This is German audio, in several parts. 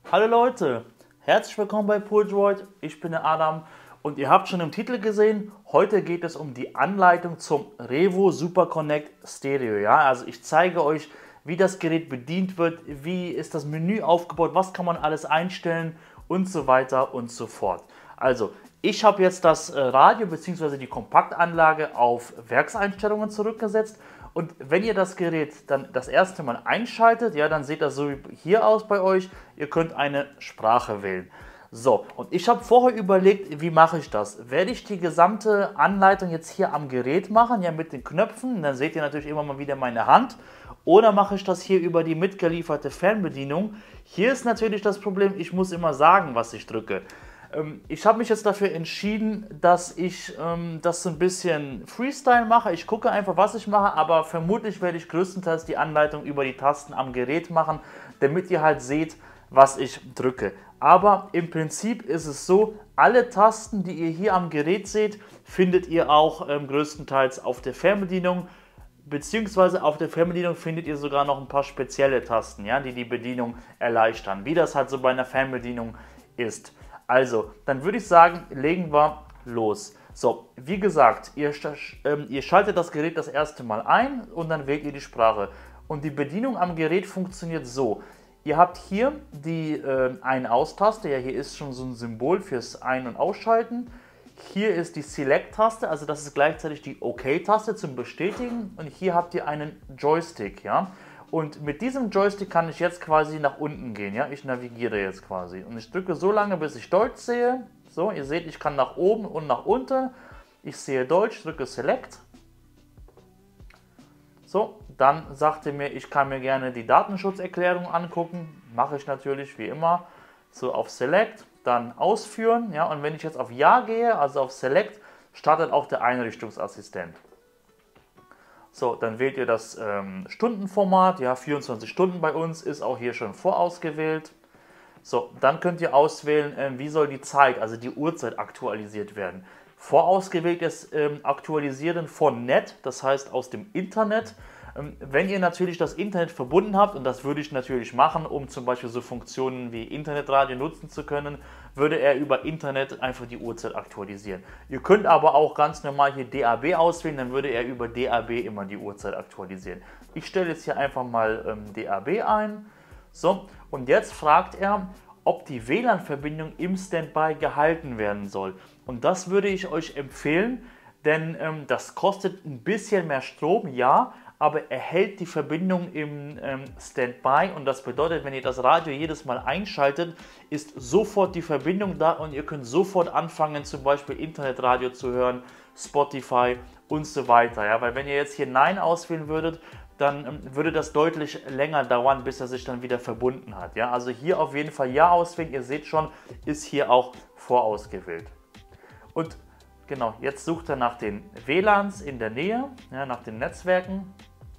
Hallo Leute, herzlich willkommen bei PoolDroid, ich bin der Adam und ihr habt schon im Titel gesehen, heute geht es um die Anleitung zum Revo Super Connect Stereo. Ja? Also ich zeige euch, wie das Gerät bedient wird, wie ist das Menü aufgebaut, was kann man alles einstellen und so weiter und so fort. Also ich habe jetzt das Radio bzw. die Kompaktanlage auf Werkseinstellungen zurückgesetzt. Und wenn ihr das Gerät dann das erste Mal einschaltet, ja, dann sieht das so wie hier aus bei euch. Ihr könnt eine Sprache wählen. So, und ich habe vorher überlegt, wie mache ich das? Werde ich die gesamte Anleitung jetzt hier am Gerät machen, ja, mit den Knöpfen? Dann seht ihr natürlich immer mal wieder meine Hand. Oder mache ich das hier über die mitgelieferte Fernbedienung? Hier ist natürlich das Problem, ich muss immer sagen, was ich drücke. Ich habe mich jetzt dafür entschieden, dass ich das so ein bisschen Freestyle mache. Ich gucke einfach, was ich mache, aber vermutlich werde ich größtenteils die Anleitung über die Tasten am Gerät machen, damit ihr halt seht, was ich drücke. Aber im Prinzip ist es so, alle Tasten, die ihr hier am Gerät seht, findet ihr auch größtenteils auf der Fernbedienung. Beziehungsweise auf der Fernbedienung findet ihr sogar noch ein paar spezielle Tasten, ja, die die Bedienung erleichtern, wie das halt so bei einer Fernbedienung ist. Also, dann würde ich sagen, legen wir los. So, wie gesagt, ihr schaltet das Gerät das erste Mal ein und dann wählt ihr die Sprache. Und die Bedienung am Gerät funktioniert so. Ihr habt hier die Ein-Aus-Taste, ja, hier ist schon so ein Symbol fürs Ein- und Ausschalten. Hier ist die Select-Taste, also das ist gleichzeitig die OK-Taste zum Bestätigen. Und hier habt ihr einen Joystick, ja. Und mit diesem Joystick kann ich jetzt quasi nach unten gehen, ja. Ich navigiere jetzt quasi. Und ich drücke so lange, bis ich Deutsch sehe. So, ihr seht, ich kann nach oben und nach unten. Ich sehe Deutsch, drücke Select. So, dann sagt er mir, ich kann mir gerne die Datenschutzerklärung angucken. Mache ich natürlich wie immer. So, auf Select, dann ausführen. Ja, und wenn ich jetzt auf Ja gehe, also auf Select, startet auch der Einrichtungsassistent. So, dann wählt ihr das Stundenformat, ja, 24 Stunden bei uns, ist auch hier schon vorausgewählt. So, dann könnt ihr auswählen, wie soll die Zeit, also die Uhrzeit aktualisiert werden. Vorausgewählt ist Aktualisieren von Net, das heißt aus dem Internet. Wenn ihr natürlich das Internet verbunden habt, und das würde ich natürlich machen, um zum Beispiel so Funktionen wie Internetradio nutzen zu können, würde er über Internet einfach die Uhrzeit aktualisieren. Ihr könnt aber auch ganz normal hier DAB auswählen, dann würde er über DAB immer die Uhrzeit aktualisieren. Ich stelle jetzt hier einfach mal DAB ein. So, und jetzt fragt er, ob die WLAN-Verbindung im Standby gehalten werden soll. Und das würde ich euch empfehlen, denn das kostet ein bisschen mehr Strom, ja, aber er hält die Verbindung im Standby und das bedeutet, wenn ihr das Radio jedes Mal einschaltet, ist sofort die Verbindung da und ihr könnt sofort anfangen, zum Beispiel Internetradio zu hören, Spotify und so weiter. Ja? Weil wenn ihr jetzt hier Nein auswählen würdet, dann würde das deutlich länger dauern, bis er sich dann wieder verbunden hat. Ja? Also hier auf jeden Fall Ja auswählen, ihr seht schon, ist hier auch vorausgewählt. Und genau, jetzt sucht er nach den WLANs in der Nähe, ja, nach den Netzwerken.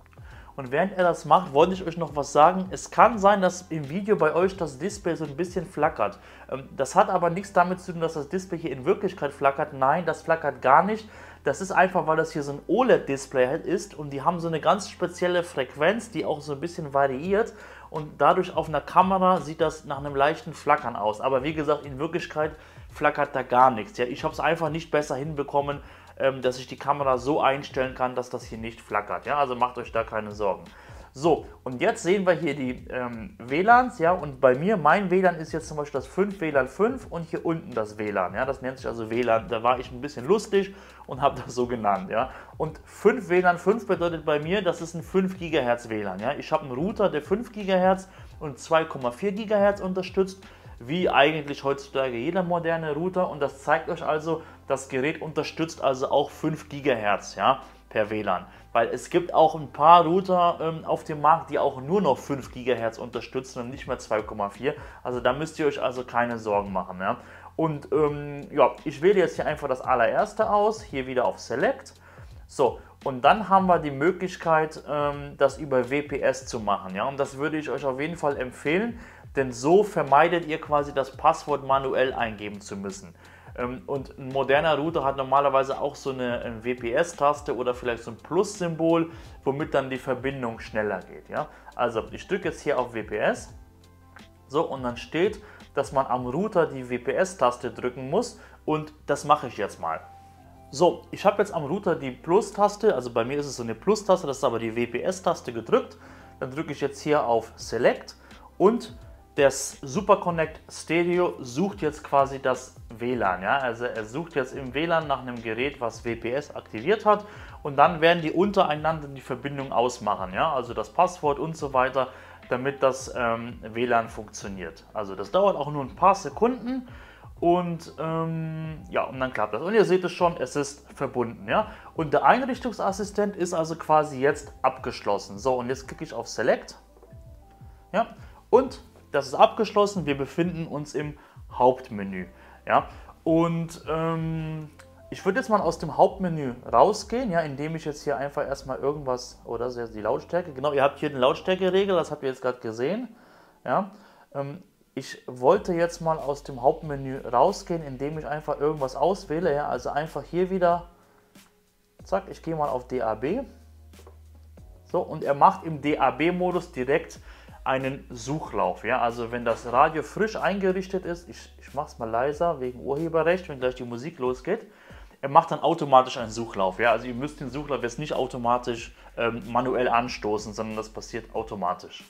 Und während er das macht, wollte ich euch noch was sagen. Es kann sein, dass im Video bei euch das Display so ein bisschen flackert. Das hat aber nichts damit zu tun, dass das Display hier in Wirklichkeit flackert. Nein, das flackert gar nicht. Das ist einfach, weil das hier so ein OLED-Display ist und die haben so eine ganz spezielle Frequenz, die auch so ein bisschen variiert. Und dadurch auf einer Kamera sieht das nach einem leichten Flackern aus. Aber wie gesagt, in Wirklichkeit flackert da gar nichts. Ja, ich habe es einfach nicht besser hinbekommen, dass ich die Kamera so einstellen kann, dass das hier nicht flackert. Ja, also macht euch da keine Sorgen. So, und jetzt sehen wir hier die WLANs, ja, und bei mir, mein WLAN ist jetzt zum Beispiel das 5 WLAN 5 und hier unten das WLAN, ja, das nennt sich also WLAN, da war ich ein bisschen lustig und habe das so genannt, ja. Und 5 WLAN 5 bedeutet bei mir, das ist ein 5 GHz WLAN, ja. Ich habe einen Router, der 5 GHz und 2,4 GHz unterstützt, wie eigentlich heutzutage jeder moderne Router, und das zeigt euch also, das Gerät unterstützt also auch 5 GHz, ja, per WLAN. Weil es gibt auch ein paar Router auf dem Markt, die auch nur noch 5 GHz unterstützen und nicht mehr 2,4. Also da müsst ihr euch also keine Sorgen machen. Ja. Und ja, ich wähle jetzt hier einfach das allererste aus, hier wieder auf Select. So, und dann haben wir die Möglichkeit, das über WPS zu machen. Ja. Und das würde ich euch auf jeden Fall empfehlen, denn so vermeidet ihr quasi das Passwort manuell eingeben zu müssen. Und ein moderner Router hat normalerweise auch so eine WPS-Taste oder vielleicht so ein Plus-Symbol, womit dann die Verbindung schneller geht. Ja? Also ich drücke jetzt hier auf WPS. So, und dann steht, dass man am Router die WPS-Taste drücken muss und das mache ich jetzt mal. So, ich habe jetzt am Router die Plus-Taste, also bei mir ist es so eine Plus-Taste, das ist aber die WPS-Taste gedrückt. Dann drücke ich jetzt hier auf Select und das SuperConnect Stereo sucht jetzt quasi das WLAN. Ja? Also er sucht jetzt im WLAN nach einem Gerät, was WPS aktiviert hat und dann werden die untereinander die Verbindung ausmachen. Ja? Also das Passwort und so weiter, damit das WLAN funktioniert. Also das dauert auch nur ein paar Sekunden und ja, und dann klappt das. Und ihr seht es schon, es ist verbunden. Ja? Und der Einrichtungsassistent ist also quasi jetzt abgeschlossen. So, und jetzt klicke ich auf Select. Ja? Und das ist abgeschlossen, wir befinden uns im Hauptmenü. Ja? Und ich würde jetzt mal aus dem Hauptmenü rausgehen, ja, indem ich jetzt hier einfach erstmal irgendwas, oh, das ist jetzt die Lautstärke, genau, ihr habt hier den Lautstärkeregler, das habt ihr jetzt gerade gesehen. Ja? Ich wollte jetzt mal aus dem Hauptmenü rausgehen, indem ich einfach irgendwas auswähle, ja? Also einfach hier wieder, zack, ich gehe mal auf DAB. So, und er macht im DAB-Modus direkt einen Suchlauf. Ja? Also wenn das Radio frisch eingerichtet ist, ich mache es mal leiser wegen Urheberrecht, wenn gleich die Musik losgeht, er macht dann automatisch einen Suchlauf. Ja? Also ihr müsst den Suchlauf jetzt nicht automatisch manuell anstoßen, sondern das passiert automatisch.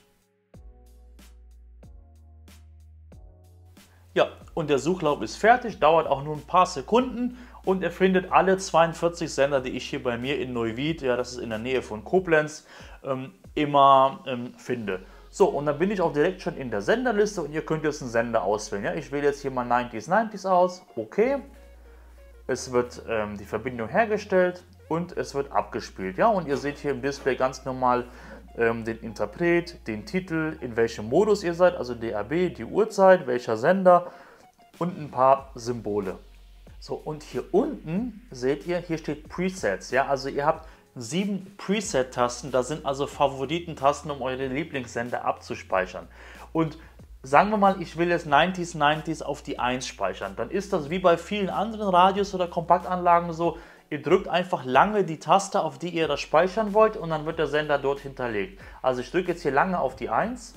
Ja, und der Suchlauf ist fertig, dauert auch nur ein paar Sekunden und er findet alle 42 Sender, die ich hier bei mir in Neuwied, ja, das ist in der Nähe von Koblenz, immer finde. So, und dann bin ich auch direkt schon in der Senderliste und ihr könnt jetzt einen Sender auswählen. Ja? Ich wähle jetzt hier mal 90s aus, okay. Es wird die Verbindung hergestellt und es wird abgespielt. Ja? Und ihr seht hier im Display ganz normal den Interpret, den Titel, in welchem Modus ihr seid, also DAB, die Uhrzeit, welcher Sender und ein paar Symbole. So, und hier unten seht ihr, hier steht Presets. Ja? Also ihr habt 7 Preset-Tasten, das sind also Favoritentasten, um eure Lieblingssender abzuspeichern. Und sagen wir mal, ich will jetzt 90s auf die 1 speichern, dann ist das wie bei vielen anderen Radios oder Kompaktanlagen so, ihr drückt einfach lange die Taste, auf die ihr das speichern wollt und dann wird der Sender dort hinterlegt. Also ich drücke jetzt hier lange auf die 1,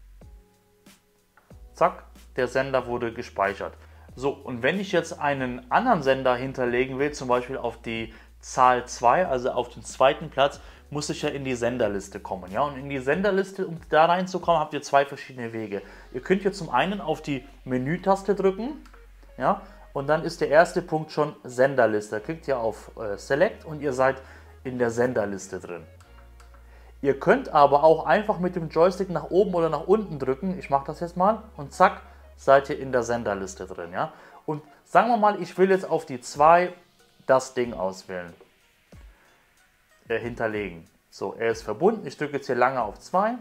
zack, der Sender wurde gespeichert. So, und wenn ich jetzt einen anderen Sender hinterlegen will, zum Beispiel auf die Zahl 2, also auf den zweiten Platz, muss ich ja in die Senderliste kommen. Ja? Und in die Senderliste, um da reinzukommen, habt ihr zwei verschiedene Wege. Ihr könnt hier zum einen auf die Menü-Taste drücken, ja? Und dann ist der erste Punkt schon Senderliste. Klickt ihr auf Select und ihr seid in der Senderliste drin. Ihr könnt aber auch einfach mit dem Joystick nach oben oder nach unten drücken. Ich mache das jetzt mal und zack, seid ihr in der Senderliste drin. Ja? Und sagen wir mal, ich will jetzt auf die 2 das Ding auswählen. Hinterlegen. So, er ist verbunden. Ich drücke jetzt hier lange auf 2.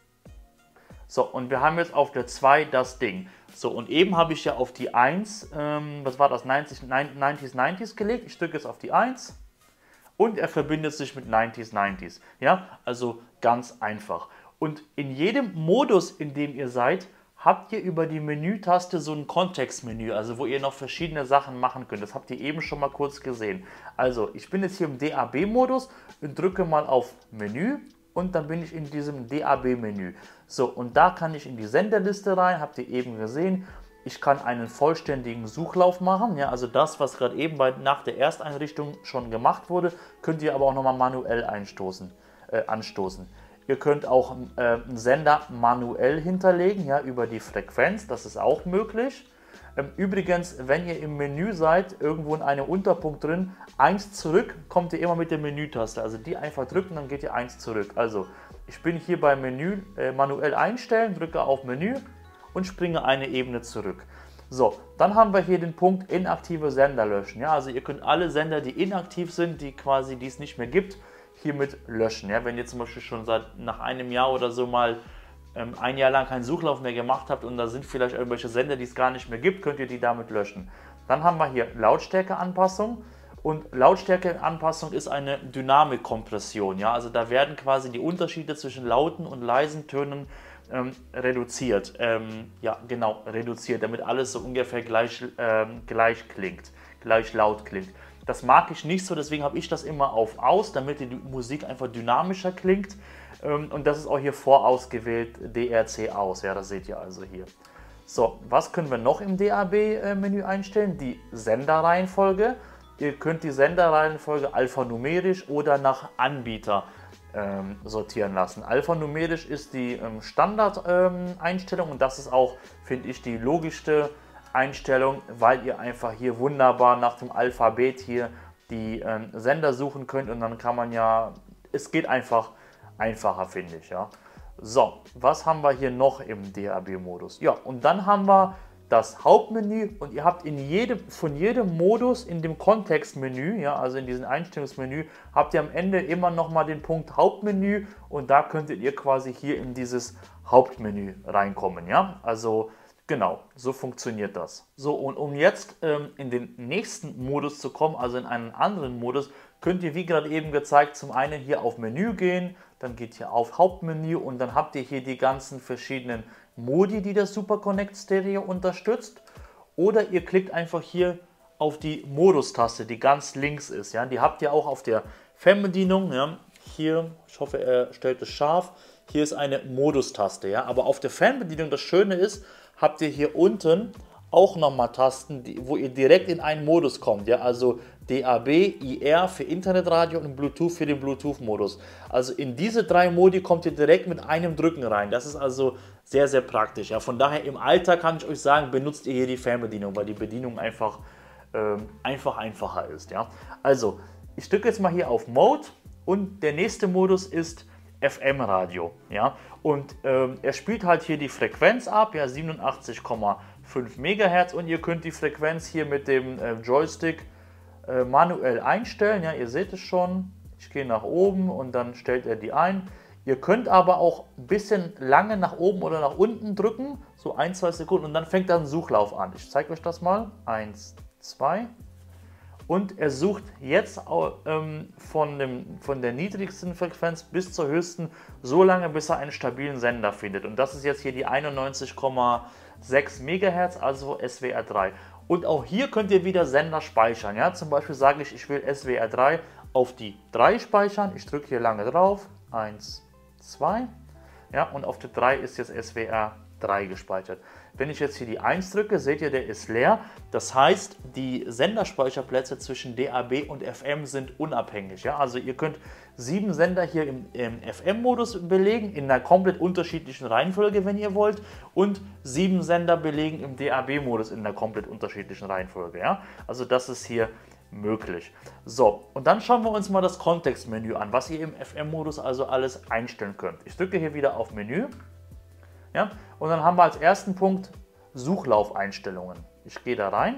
So, und wir haben jetzt auf der 2 das Ding. So, und eben habe ich ja auf die 1, was war das, 90s gelegt. Ich drücke jetzt auf die 1 und er verbindet sich mit 90s. Ja, also ganz einfach. Und in jedem Modus, in dem ihr seid, habt ihr über die Menütaste so ein Kontextmenü, also wo ihr noch verschiedene Sachen machen könnt. Das habt ihr eben schon mal kurz gesehen. Also ich bin jetzt hier im DAB-Modus und drücke mal auf Menü und dann bin ich in diesem DAB-Menü. So, und da kann ich in die Senderliste rein, habt ihr eben gesehen. Ich kann einen vollständigen Suchlauf machen, ja, also das, was gerade eben nach der Ersteinrichtung schon gemacht wurde, könnt ihr aber auch nochmal manuell anstoßen. Ihr könnt auch einen Sender manuell hinterlegen, ja, über die Frequenz, das ist auch möglich. Übrigens, wenn ihr im Menü seid, irgendwo in einem Unterpunkt drin, 1 zurück, kommt ihr immer mit der Menütaste. Also die einfach drücken, dann geht ihr 1 zurück. Also ich bin hier beim Menü manuell einstellen, drücke auf Menü und springe eine Ebene zurück. So, dann haben wir hier den Punkt inaktive Sender löschen. Ja, also ihr könnt alle Sender, die inaktiv sind, die es nicht mehr gibt, hiermit löschen. Ja, wenn ihr zum Beispiel schon nach einem Jahr oder so mal ein Jahr lang keinen Suchlauf mehr gemacht habt und da sind vielleicht irgendwelche Sender, die es gar nicht mehr gibt, könnt ihr die damit löschen. Dann haben wir hier Lautstärkeanpassung und Lautstärkeanpassung ist eine Dynamikkompression. Ja? Also da werden quasi die Unterschiede zwischen lauten und leisen Tönen reduziert. Ja, genau, reduziert, damit alles so ungefähr gleich klingt, gleich laut klingt. Das mag ich nicht so, deswegen habe ich das immer auf aus, damit die Musik einfach dynamischer klingt. Und das ist auch hier vorausgewählt DRC aus, ja, das seht ihr also hier. So, was können wir noch im DAB-Menü einstellen? Die Senderreihenfolge. Ihr könnt die Senderreihenfolge alphanumerisch oder nach Anbieter sortieren lassen. Alphanumerisch ist die Standard-Einstellung und das ist auch, finde ich, die logischste Einstellung, weil ihr einfach hier wunderbar nach dem Alphabet hier die Sender suchen könnt und dann kann man ja, es geht einfach einfacher, finde ich, ja. So, was haben wir hier noch im DAB-Modus? Ja, und dann haben wir das Hauptmenü und ihr habt von jedem Modus in dem Kontextmenü, ja, also in diesem Einstellungsmenü, habt ihr am Ende immer noch mal den Punkt Hauptmenü und da könntet ihr quasi hier in dieses Hauptmenü reinkommen, ja, also genau, so funktioniert das. So, und um jetzt in den nächsten Modus zu kommen, also in einen anderen Modus, könnt ihr, wie gerade eben gezeigt, zum einen hier auf Menü gehen, dann geht ihr auf Hauptmenü und dann habt ihr hier die ganzen verschiedenen Modi, die das Super Connect Stereo unterstützt. Oder ihr klickt einfach hier auf die Modus-Taste, die ganz links ist. Ja? Die habt ihr auch auf der Fernbedienung. Ja? Hier, ich hoffe, er stellt es scharf. Hier ist eine Modus-Taste. Ja? Aber auf der Fernbedienung, das Schöne ist, habt ihr hier unten auch nochmal Tasten, wo ihr direkt in einen Modus kommt. Ja? Also DAB, IR für Internetradio und Bluetooth für den Bluetooth-Modus. Also in diese drei Modi kommt ihr direkt mit einem Drücken rein. Das ist also sehr, sehr praktisch. Ja? Von daher im Alltag kann ich euch sagen, benutzt ihr hier die Fernbedienung, weil die Bedienung einfach einfacher ist. Ja? Also, ich drücke jetzt mal hier auf Mode und der nächste Modus ist FM-Radio. Ja? Und er spielt halt hier die Frequenz ab, ja, 87,5 MHz und ihr könnt die Frequenz hier mit dem Joystick manuell einstellen. Ja, ihr seht es schon. Ich gehe nach oben und dann stellt er die ein. Ihr könnt aber auch ein bisschen lange nach oben oder nach unten drücken, so 1-2 Sekunden und dann fängt er einen Suchlauf an. Ich zeige euch das mal. 1, 2. Und er sucht jetzt von der niedrigsten Frequenz bis zur höchsten so lange, bis er einen stabilen Sender findet. Und das ist jetzt hier die 91,6 MHz, also SWR 3. Und auch hier könnt ihr wieder Sender speichern. Ja? Zum Beispiel sage ich, ich will SWR 3 auf die 3 speichern. Ich drücke hier lange drauf. 1, 2. Ja, und auf der 3 ist jetzt SWR 3 gespeichert. Wenn ich jetzt hier die 1 drücke, seht ihr, der ist leer. Das heißt, die Senderspeicherplätze zwischen DAB und FM sind unabhängig. Ja? Also ihr könnt 7 Sender hier im FM-Modus belegen, in einer komplett unterschiedlichen Reihenfolge, wenn ihr wollt. Und 7 Sender belegen im DAB-Modus in einer komplett unterschiedlichen Reihenfolge. Ja? Also das ist hier möglich. So, und dann schauen wir uns mal das Kontextmenü an, was ihr im FM-Modus also alles einstellen könnt. Ich drücke hier wieder auf Menü. Ja, und dann haben wir als ersten Punkt Suchlaufeinstellungen. Ich gehe da rein.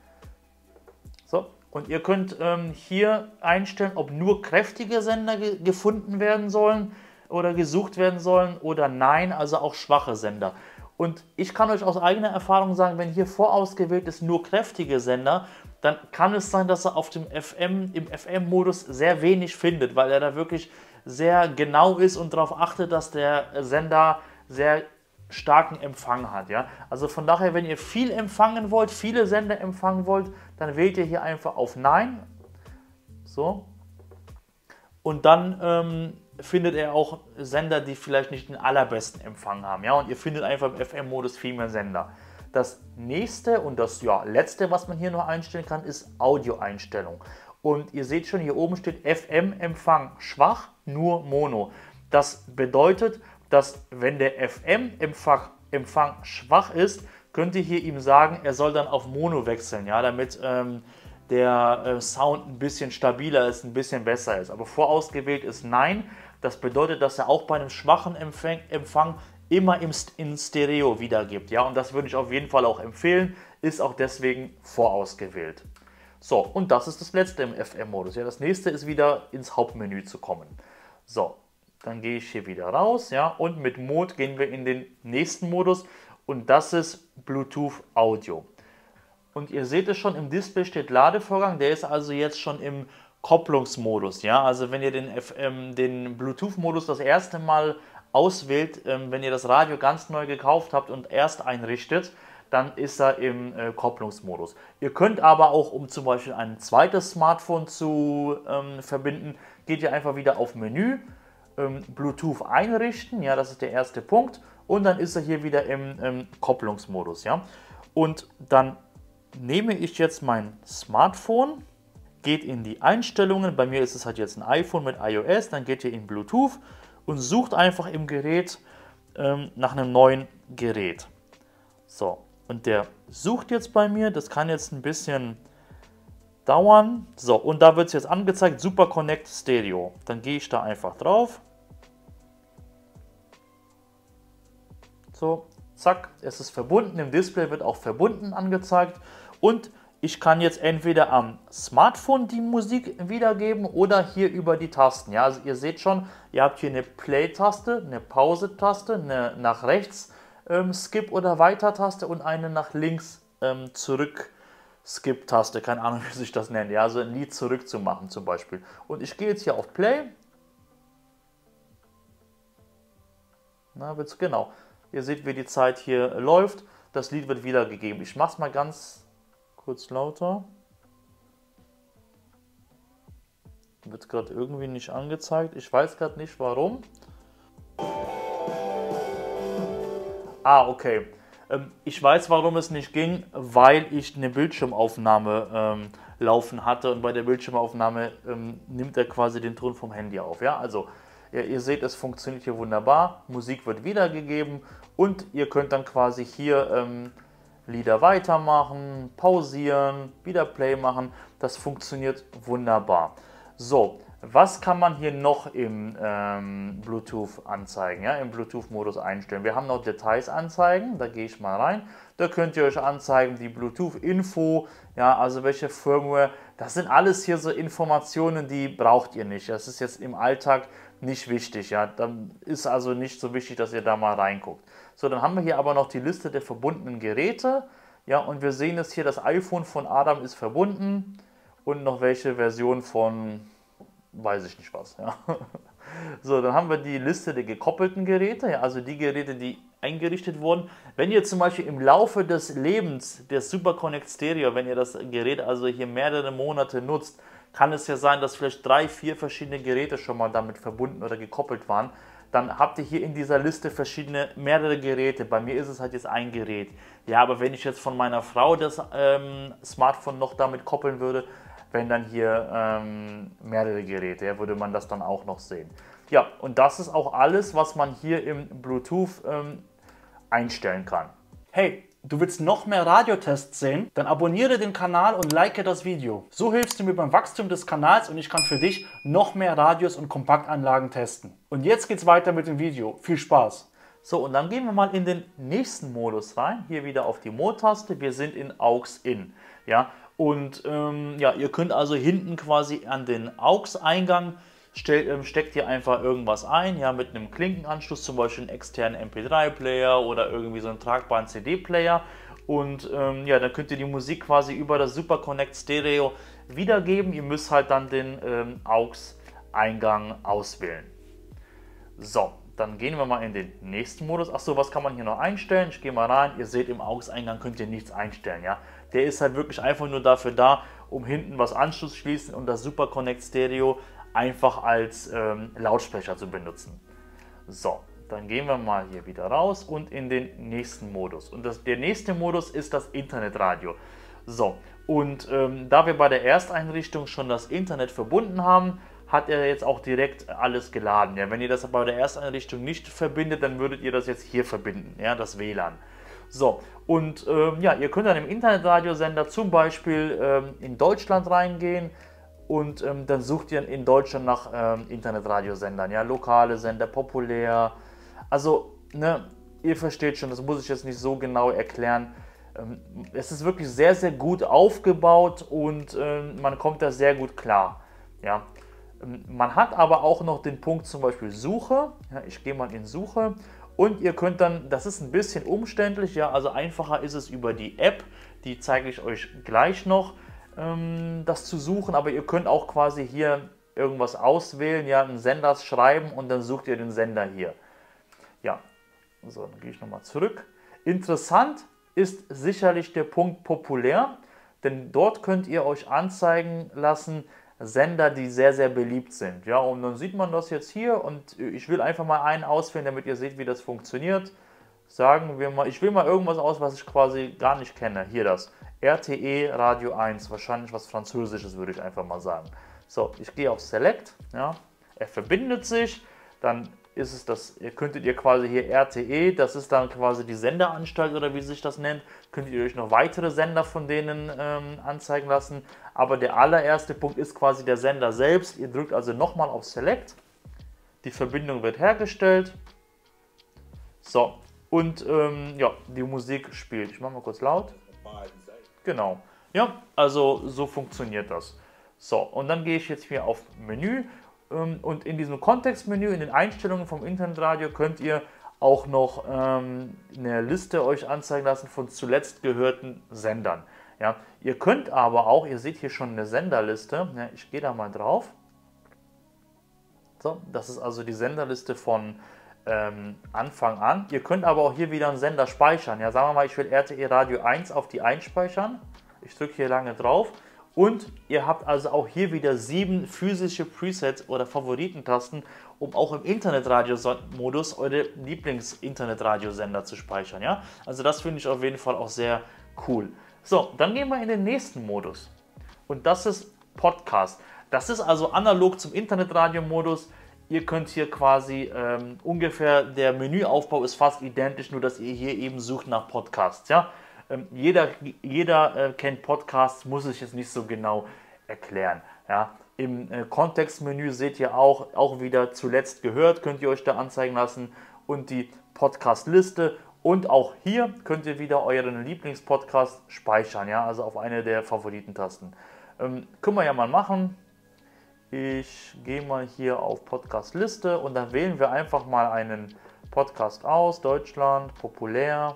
So, und ihr könnt hier einstellen, ob nur kräftige Sender gefunden werden sollen oder gesucht werden sollen oder nein, also auch schwache Sender. Und ich kann euch aus eigener Erfahrung sagen, wenn hier vorausgewählt ist nur kräftige Sender, dann kann es sein, dass er auf dem im FM-Modus sehr wenig findet, weil er da wirklich sehr genau ist und darauf achtet, dass der Sender sehr starken Empfang hat. Ja? Also von daher, wenn ihr viel empfangen wollt, viele Sender empfangen wollt, dann wählt ihr hier einfach auf Nein. So. Und dann findet er auch Sender, die vielleicht nicht den allerbesten Empfang haben. Ja? Und ihr findet einfach im FM-Modus viel mehr Sender. Das nächste und das letzte, was man hier noch einstellen kann, ist Audioeinstellung. Und ihr seht schon, hier oben steht FM-Empfang schwach, nur Mono. Das bedeutet, dass wenn der FM-Empfang schwach ist, könnt ihr hier ihm sagen, er soll dann auf Mono wechseln, ja, damit der Sound ein bisschen stabiler ist, ein bisschen besser ist. Aber vorausgewählt ist Nein. Das bedeutet, dass er auch bei einem schwachen Empfang immer in Stereo wiedergibt. Ja, und das würde ich auf jeden Fall auch empfehlen, ist auch deswegen vorausgewählt. So, und das ist das letzte im FM-Modus. Ja, das nächste ist wieder ins Hauptmenü zu kommen. So. Dann gehe ich hier wieder raus, ja, und mit Mode gehen wir in den nächsten Modus und das ist Bluetooth Audio. Und ihr seht es schon, im Display steht Ladevorgang, der ist also jetzt schon im Kopplungsmodus, ja, also wenn ihr den Bluetooth-Modus das erste Mal auswählt, wenn ihr das Radio ganz neu gekauft habt und erst einrichtet, dann ist er im Kopplungsmodus. Ihr könnt aber auch, um zum Beispiel ein zweites Smartphone zu verbinden, geht ihr einfach wieder auf Menü, Bluetooth einrichten, ja, das ist der erste Punkt. Und dann ist er hier wieder im Kopplungsmodus, ja. Und dann nehme ich jetzt mein Smartphone, geht in die Einstellungen, bei mir ist es halt jetzt ein iPhone mit iOS, dann geht ihr in Bluetooth und sucht einfach im Gerät nach einem neuen Gerät. So, und der sucht jetzt bei mir, das kann jetzt ein bisschen dauern. So, und da wird es jetzt angezeigt, Super Connect Stereo. Dann gehe ich da einfach drauf. So, zack, es ist verbunden, im Display wird auch verbunden angezeigt und ich kann jetzt entweder am Smartphone die Musik wiedergeben oder hier über die Tasten. Ja, also ihr seht schon, ihr habt hier eine Play-Taste, eine Pause-Taste, eine nach rechts Skip- oder Weiter-Taste und eine nach links Zurück-Skip-Taste. Keine Ahnung, wie sich das nennt. Ja, also ein Lied zurückzumachen zum Beispiel. Und ich gehe jetzt hier auf Play. Na, wird's genau. Ihr seht, wie die Zeit hier läuft. Das Lied wird wiedergegeben. Ich mache es mal ganz kurz lauter. Wird gerade irgendwie nicht angezeigt. Ich weiß gerade nicht warum. Ah, okay. Ich weiß, warum es nicht ging, weil ich eine Bildschirmaufnahme laufen hatte. Und bei der Bildschirmaufnahme nimmt er quasi den Ton vom Handy auf. Ja, also ihr seht, es funktioniert hier wunderbar. Musik wird wiedergegeben und ihr könnt dann quasi hier Lieder weitermachen, pausieren, wieder Play machen. Das funktioniert wunderbar. So, was kann man hier noch im Bluetooth anzeigen, ja, im Bluetooth-Modus einstellen? Wir haben noch Details anzeigen, da gehe ich mal rein. Da könnt ihr euch anzeigen, die Bluetooth-Info, ja, also welche Firmware. Das sind alles hier so Informationen, die braucht ihr nicht. Das ist jetzt im Alltag nicht wichtig, ja. Dann ist also nicht so wichtig, dass ihr da mal reinguckt. So, dann haben wir hier aber noch die Liste der verbundenen Geräte. Ja, und wir sehen jetzt hier, das iPhone von Adam ist verbunden und noch welche Version von, weiß ich nicht was. Ja. So, dann haben wir die Liste der gekoppelten Geräte, ja, also die Geräte, die eingerichtet wurden. Wenn ihr zum Beispiel im Laufe des Lebens des Super Connect Stereo, wenn ihr das Gerät also hier mehrere Monate nutzt, kann es ja sein, dass vielleicht 3, 4 verschiedene Geräte schon mal damit verbunden oder gekoppelt waren. Dann habt ihr hier in dieser Liste mehrere Geräte. Bei mir ist es halt jetzt ein Gerät. Ja, aber wenn ich jetzt von meiner Frau das Smartphone noch damit koppeln würde, wenn dann hier mehrere Geräte, ja, würde man das dann auch noch sehen. Ja, und das ist auch alles, was man hier im Bluetooth einstellen kann. Hey, du willst noch mehr Radiotests sehen? Dann abonniere den Kanal und like das Video. So hilfst du mir beim Wachstum des Kanals und ich kann für dich noch mehr Radios und Kompaktanlagen testen. Und jetzt geht's weiter mit dem Video. Viel Spaß! So, und dann gehen wir mal in den nächsten Modus rein. Hier wieder auf die Mode-Taste. Wir sind in AUX-In. Ja, und ja, ihr könnt also hinten quasi an den AUX-Eingang steckt hier einfach irgendwas ein, ja, mit einem Klinkenanschluss, zum Beispiel einen externen MP3-Player oder irgendwie so einen tragbaren CD-Player. Und ja, dann könnt ihr die Musik quasi über das Super Connect Stereo wiedergeben. Ihr müsst halt dann den AUX-Eingang auswählen. So, dann gehen wir mal in den nächsten Modus. Achso, was kann man hier noch einstellen? Ich gehe mal rein. Ihr seht, im AUX-Eingang könnt ihr nichts einstellen. Ja? Der ist halt wirklich einfach nur dafür da, um hinten was Anschluss zu schließen und das Super Connect Stereo einfach als Lautsprecher zu benutzen. So, dann gehen wir mal hier wieder raus und in den nächsten Modus. Und der nächste Modus ist das Internetradio. So, und da wir bei der Ersteinrichtung schon das Internet verbunden haben, hat er jetzt auch direkt alles geladen. Ja, wenn ihr das bei der Ersteinrichtung nicht verbindet, dann würdet ihr das jetzt hier verbinden, ja, das WLAN. So, und ja, ihr könnt dann im Internetradiosender zum Beispiel in Deutschland reingehen und dann sucht ihr in Deutschland nach Internetradiosendern, ja, lokale Sender, populär. Also, ne, ihr versteht schon, das muss ich jetzt nicht so genau erklären. Es ist wirklich sehr, sehr gut aufgebaut und man kommt da sehr gut klar. Ja. Man hat aber auch noch den Punkt zum Beispiel Suche. Ja, ich gehe mal in Suche und ihr könnt dann, das ist ein bisschen umständlich, ja, also einfacher ist es über die App, die zeige ich euch gleich noch, das zu suchen, aber ihr könnt auch quasi hier irgendwas auswählen, ja, einen Sender schreiben und dann sucht ihr den Sender hier. Ja, so, dann gehe ich nochmal zurück. Interessant ist sicherlich der Punkt populär, denn dort könnt ihr euch anzeigen lassen, Sender, die sehr, sehr beliebt sind. Ja, und dann sieht man das jetzt hier und ich will einfach mal einen auswählen, damit ihr seht, wie das funktioniert. Sagen wir mal, ich will mal irgendwas aus, was ich quasi gar nicht kenne. Hier das. RTE Radio 1, wahrscheinlich was Französisches, würde ich einfach mal sagen. So, ich gehe auf Select, ja, er verbindet sich, dann ist es das, könntet ihr quasi hier RTE, das ist dann quasi die Senderanstalt oder wie sich das nennt, könntet ihr euch noch weitere Sender von denen anzeigen lassen, aber der allererste Punkt ist quasi der Sender selbst. Ihr drückt also nochmal auf Select, die Verbindung wird hergestellt, so, und ja, die Musik spielt. Ich mache mal kurz laut. Genau, ja, also so funktioniert das. So, und dann gehe ich jetzt hier auf Menü und in diesem Kontextmenü, in den Einstellungen vom Internetradio könnt ihr auch noch eine Liste euch anzeigen lassen von zuletzt gehörten Sendern. Ja, ihr könnt aber auch, ihr seht hier schon eine Senderliste, ja, ich gehe da mal drauf. So, das ist also die Senderliste von Anfang an. Ihr könnt aber auch hier wieder einen Sender speichern. Ja, sagen wir mal, ich will RTE Radio 1 auf die einspeichern. Ich drücke hier lange drauf. Und ihr habt also auch hier wieder 7 physische Presets oder Favoritentasten, um auch im Internetradio-Modus eure Lieblings-Internetradiosender zu speichern. Ja? Also das finde ich auf jeden Fall auch sehr cool. So, dann gehen wir in den nächsten Modus. Und das ist Podcast. Das ist also analog zum Internetradio-Modus. Ihr könnt hier quasi ungefähr, der Menüaufbau ist fast identisch, nur dass ihr hier eben sucht nach Podcasts. Ja? Jeder kennt Podcasts, muss ich jetzt nicht so genau erklären. Ja? Im Kontextmenü seht ihr auch wieder zuletzt gehört, könnt ihr euch da anzeigen lassen und die Podcast-Liste. Und auch hier könnt ihr wieder euren Lieblingspodcast speichern, ja? Also auf eine der Favoritentasten. Können wir ja mal machen. Ich gehe mal hier auf Podcast-Liste und dann wählen wir einfach mal einen Podcast aus. Deutschland, populär,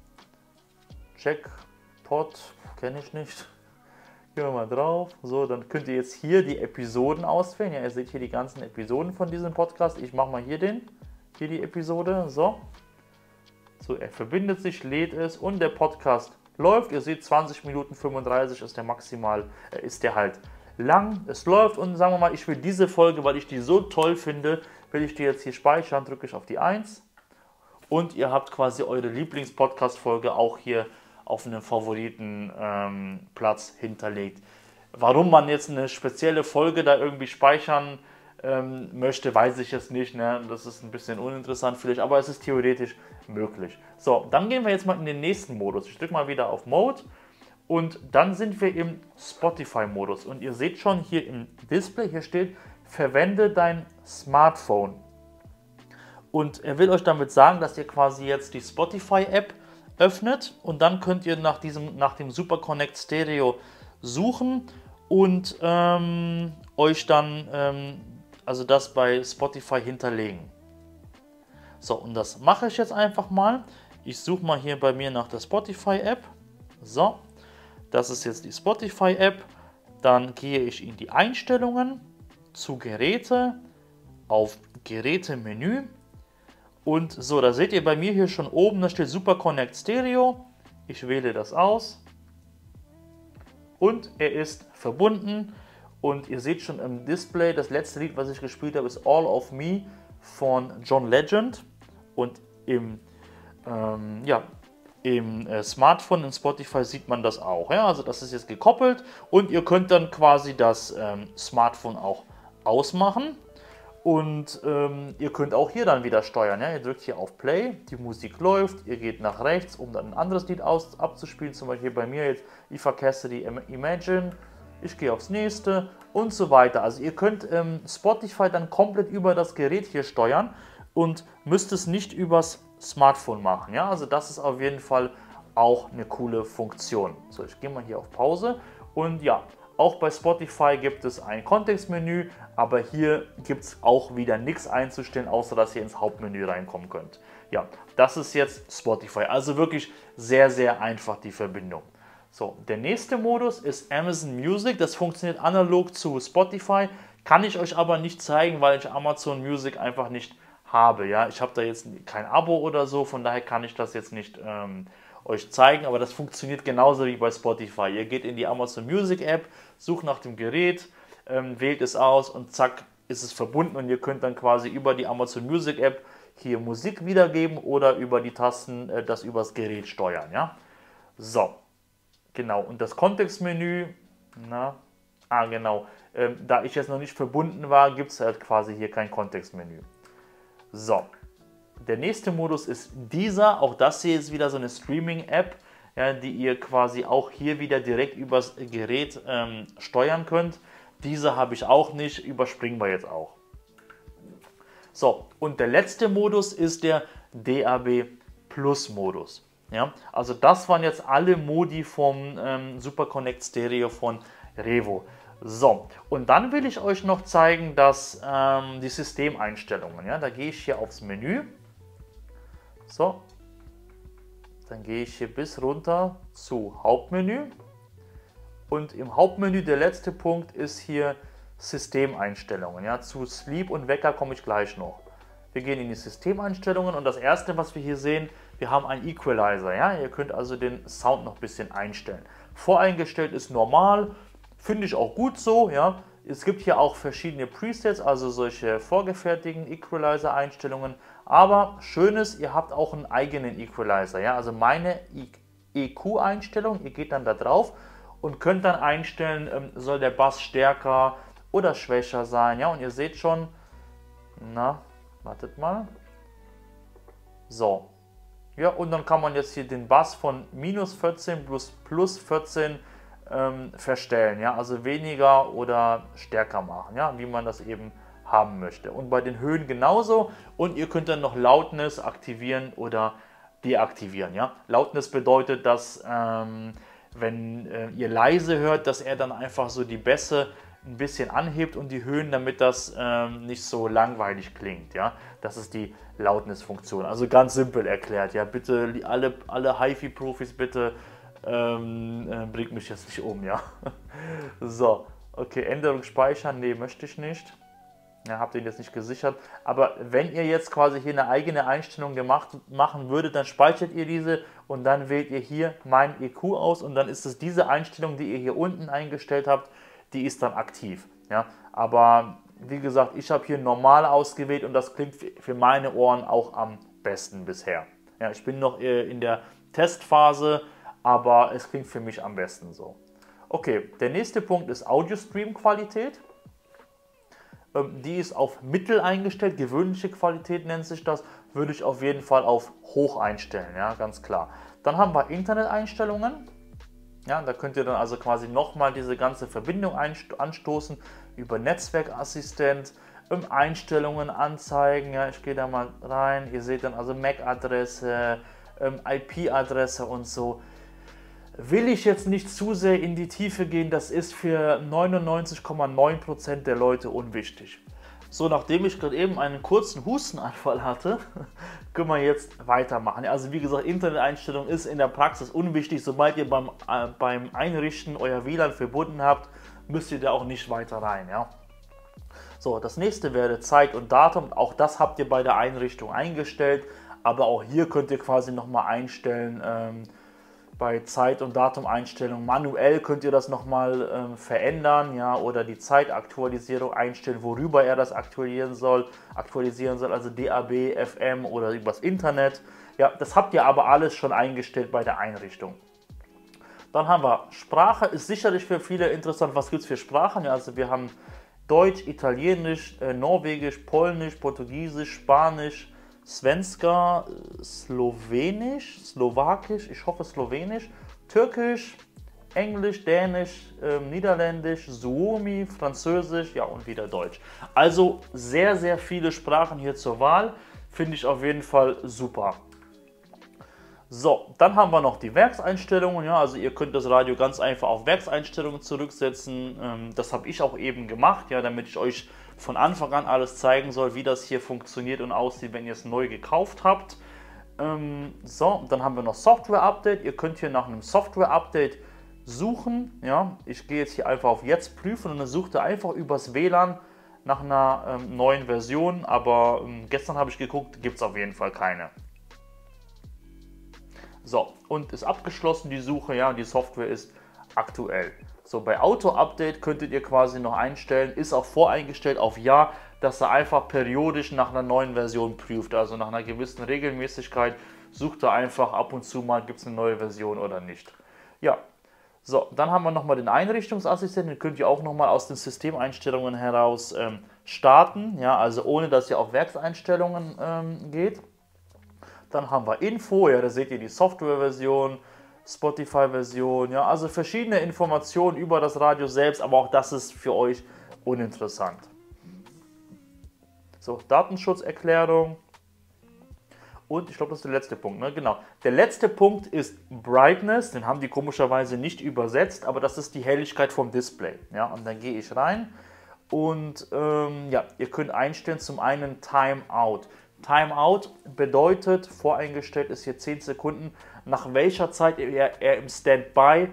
Jackpot, kenne ich nicht. Gehen wir mal drauf. So, dann könnt ihr jetzt hier die Episoden auswählen. Ja, ihr seht hier die ganzen Episoden von diesem Podcast. Ich mache mal hier die Episode. So, er verbindet sich, lädt es und der Podcast läuft. Ihr seht 20 Minuten 35 ist der maximal, ist der halt lang, es läuft und sagen wir mal, ich will diese Folge, weil ich die so toll finde, will ich die jetzt hier speichern, drücke ich auf die 1 und ihr habt quasi eure Lieblings-Podcast-Folge auch hier auf einem Favoritenplatz hinterlegt. Warum man jetzt eine spezielle Folge da irgendwie speichern möchte, weiß ich jetzt nicht, ne? Das ist ein bisschen uninteressant vielleicht, aber es ist theoretisch möglich. So, dann gehen wir jetzt mal in den nächsten Modus. Ich drücke mal wieder auf Mode. Und dann sind wir im Spotify-Modus. Und ihr seht schon hier im Display, hier steht, verwende dein Smartphone. Und er will euch damit sagen, dass ihr quasi jetzt die Spotify-App öffnet. Und dann könnt ihr nach dem Super Connect Stereo suchen und euch dann also das bei Spotify hinterlegen. So, und das mache ich jetzt einfach mal. Ich suche mal hier bei mir nach der Spotify-App. So. Das ist jetzt die Spotify-App. Dann gehe ich in die Einstellungen, zu Geräte, auf Geräte-Menü. Und so, da seht ihr bei mir hier schon oben, da steht Super Connect Stereo. Ich wähle das aus. Und er ist verbunden. Und ihr seht schon im Display, das letzte Lied, was ich gespielt habe, ist All of Me von John Legend. Und im Smartphone in Spotify sieht man das auch. Ja? Also das ist jetzt gekoppelt und ihr könnt dann quasi das Smartphone auch ausmachen und ihr könnt auch hier dann wieder steuern. Ja? Ihr drückt hier auf Play, die Musik läuft, ihr geht nach rechts, um dann ein anderes Lied abzuspielen, zum Beispiel bei mir jetzt Eva Cassidy Imagine. Ich gehe aufs nächste und so weiter. Also ihr könnt Spotify dann komplett über das Gerät hier steuern und müsst es nicht übers Smartphone machen. Ja? Also das ist auf jeden Fall auch eine coole Funktion. So, ich gehe mal hier auf Pause und ja, auch bei Spotify gibt es ein Kontextmenü, aber hier gibt es auch wieder nichts einzustellen, außer dass ihr ins Hauptmenü reinkommen könnt. Ja, das ist jetzt Spotify. Also wirklich sehr, sehr einfach die Verbindung. So, der nächste Modus ist Amazon Music. Das funktioniert analog zu Spotify, kann ich euch aber nicht zeigen, weil ich Amazon Music einfach nicht habe. Ja, ich habe da jetzt kein Abo oder so, von daher kann ich das jetzt nicht euch zeigen, aber das funktioniert genauso wie bei Spotify. Ihr geht in die Amazon Music App, sucht nach dem Gerät, wählt es aus und zack, ist es verbunden und ihr könnt dann quasi über die Amazon Music App hier Musik wiedergeben oder über die Tasten das übers Gerät steuern. Ja? So, genau. Und das Kontextmenü, genau, da ich jetzt noch nicht verbunden war, gibt es halt quasi hier kein Kontextmenü. So, der nächste Modus ist dieser. Auch das hier ist wieder so eine Streaming-App, ja, die ihr quasi auch hier wieder direkt übers Gerät steuern könnt. Diese habe ich auch nicht, überspringen wir jetzt auch. So, und der letzte Modus ist der DAB Plus Modus. Ja, also das waren jetzt alle Modi vom Super Connect Stereo von Revo. So, und dann will ich euch noch zeigen, dass die Systemeinstellungen, ja, da gehe ich hier aufs Menü. So, dann gehe ich hier bis runter zu Hauptmenü. Und im Hauptmenü der letzte Punkt ist hier Systemeinstellungen. Ja, zu Sleep und Wecker komme ich gleich noch. Wir gehen in die Systemeinstellungen und das erste, was wir hier sehen, wir haben einen Equalizer. Ja, ihr könnt also den Sound noch ein bisschen einstellen. Voreingestellt ist normal, finde ich auch gut so. Ja, es gibt hier auch verschiedene Presets, also solche vorgefertigten Equalizer-Einstellungen. Aber schön ist, ihr habt auch einen eigenen Equalizer. Ja, also meine EQ-Einstellung, ihr geht dann da drauf und könnt dann einstellen, soll der Bass stärker oder schwächer sein. Ja, und ihr seht schon, wartet mal. So. Ja, und dann kann man jetzt hier den Bass von -14 plus 14 verstellen. Ja, also weniger oder stärker machen, ja, wie man das eben haben möchte. Und bei den Höhen genauso. Und ihr könnt dann noch Loudness aktivieren oder deaktivieren. Ja, Loudness bedeutet, dass wenn ihr leise hört, dass er dann einfach so die Bässe ein bisschen anhebt und die Höhen, damit das nicht so langweilig klingt. Ja? Das ist die Loudness-Funktion. Also ganz simpel erklärt. Ja? Bitte, alle HiFi-Profis, bitte bringt mich jetzt nicht um. Ja? So, okay, Änderung speichern, nee, möchte ich nicht. Ja, habt ihr jetzt nicht gesichert. Aber wenn ihr jetzt quasi hier eine eigene Einstellung machen würdet, dann speichert ihr diese und dann wählt ihr hier mein EQ aus und dann ist es diese Einstellung, die ihr hier unten eingestellt habt, die ist dann aktiv. Ja? Aber wie gesagt, ich habe hier normal ausgewählt und das klingt für meine Ohren auch am besten bisher. Ja, ich bin noch in der Testphase, aber es klingt für mich am besten so. Okay, der nächste Punkt ist Audio-Stream-Qualität. Die ist auf Mittel eingestellt, gewöhnliche Qualität nennt sich das, würde ich auf jeden Fall auf Hoch einstellen, ja, ganz klar. Dann haben wir Internet-Einstellungen, ja, da könnt ihr dann also quasi nochmal diese ganze Verbindung anstoßen über Netzwerkassistent, Einstellungen anzeigen, ja, ich gehe da mal rein, ihr seht dann also MAC-Adresse, IP-Adresse und so. Will ich jetzt nicht zu sehr in die Tiefe gehen, das ist für 99,9% der Leute unwichtig. So, nachdem ich gerade eben einen kurzen Hustenanfall hatte, können wir jetzt weitermachen. Also wie gesagt, Interneteinstellung ist in der Praxis unwichtig. Sobald ihr beim Einrichten euer WLAN verbunden habt, müsst ihr da auch nicht weiter rein. Ja? So, das nächste wäre Zeit und Datum. Auch das habt ihr bei der Einrichtung eingestellt. Aber auch hier könnt ihr quasi nochmal einstellen, bei Zeit- und Datum-Einstellungen manuell könnt ihr das nochmal verändern, ja, oder die Zeitaktualisierung einstellen, worüber er das aktualisieren soll, also DAB, FM oder übers Internet. Ja, das habt ihr aber alles schon eingestellt bei der Einrichtung. Dann haben wir Sprache, ist sicherlich für viele interessant. Was gibt es für Sprachen? Ja, also wir haben Deutsch, Italienisch, Norwegisch, Polnisch, Portugiesisch, Spanisch, Svenska, Slowenisch, Slowakisch, ich hoffe Slowenisch, Türkisch, Englisch, Dänisch, Niederländisch, Suomi, Französisch, ja und wieder Deutsch. Also sehr, sehr viele Sprachen hier zur Wahl, finde ich auf jeden Fall super. So, dann haben wir noch die Werkseinstellungen, ja, also ihr könnt das Radio ganz einfach auf Werkseinstellungen zurücksetzen. Das habe ich auch eben gemacht, ja, damit ich euch von Anfang an alles zeigen soll, wie das hier funktioniert und aussieht, wenn ihr es neu gekauft habt. So, dann haben wir noch Software-Update. Ihr könnt hier nach einem Software-Update suchen. Ja, ich gehe jetzt hier einfach auf Jetzt prüfen und dann sucht ihr einfach übers WLAN nach einer neuen Version. Aber gestern habe ich geguckt, gibt es auf jeden Fall keine. So, und ist abgeschlossen die Suche, ja, und die Software ist aktuell. So, bei Auto-Update könntet ihr quasi noch einstellen, ist auch voreingestellt auf Ja, dass er einfach periodisch nach einer neuen Version prüft. Also nach einer gewissen Regelmäßigkeit sucht er einfach ab und zu mal, gibt es eine neue Version oder nicht. Ja, so, dann haben wir nochmal den Einrichtungsassistenten, den könnt ihr auch nochmal aus den Systemeinstellungen heraus starten, ja, also ohne dass ihr auf Werkseinstellungen geht. Dann haben wir Info, ja, da seht ihr die Softwareversion, Spotify-Version, ja, also verschiedene Informationen über das Radio selbst, aber auch das ist für euch uninteressant. So, Datenschutzerklärung. Und ich glaube, das ist der letzte Punkt, ne? Genau. Der letzte Punkt ist Brightness, den haben die komischerweise nicht übersetzt, aber das ist die Helligkeit vom Display. Ja, und dann gehe ich rein und ja, ihr könnt einstellen zum einen Timeout. Timeout bedeutet, voreingestellt ist hier 10 Sekunden, nach welcher Zeit er im Standby